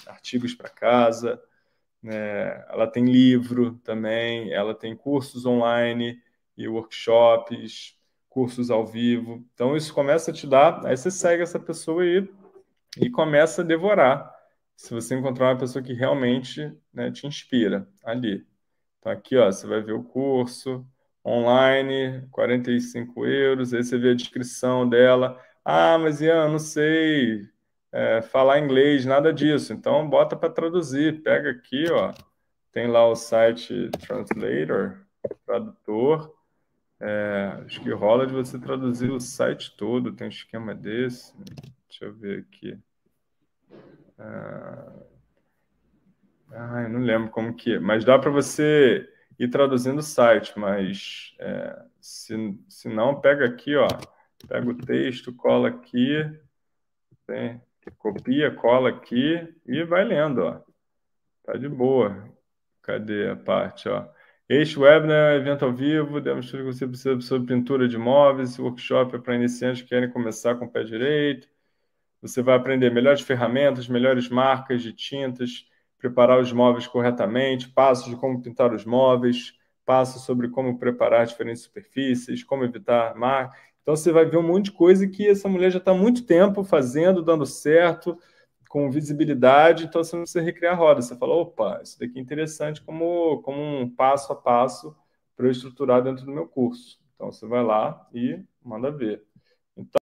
artigos para casa, né? Ela tem livro também, ela tem cursos online e workshops, cursos ao vivo. Então, isso começa a te dar. Aí você segue essa pessoa e começa a devorar. Se você encontrar uma pessoa que realmente, né, te inspira ali. Então, aqui, ó, você vai ver o curso online, 45 euros. Aí você vê a descrição dela. Ah, mas Ian, eu não sei falar inglês, nada disso. Então, bota para traduzir. Pega aqui, ó. Tem lá o site Translator, tradutor. Acho que rola de você traduzir o site todo. Tem um esquema desse. Deixa eu ver aqui. Eu não lembro como que é, mas dá para você ir traduzindo o site, mas se não, pega aqui, ó, pega o texto, cola aqui, tem, copia, cola aqui e vai lendo, ó. Tá de boa. Cadê a parte, ó? Este webinar é evento ao vivo, demonstrando que você precisa sobre pintura de móveis, esse workshop é para iniciantes que querem começar com o pé direito. Você vai aprender melhores ferramentas, melhores marcas de tintas, preparar os móveis corretamente, passos de como pintar os móveis, passos sobre como preparar diferentes superfícies, como evitar mar. Então você vai ver um monte de coisa que essa mulher já está há muito tempo fazendo, dando certo, com visibilidade. Então você não precisa recriar a roda. Você fala, opa, isso daqui é interessante como um passo a passo para eu estruturar dentro do meu curso. Então você vai lá e manda ver. Então,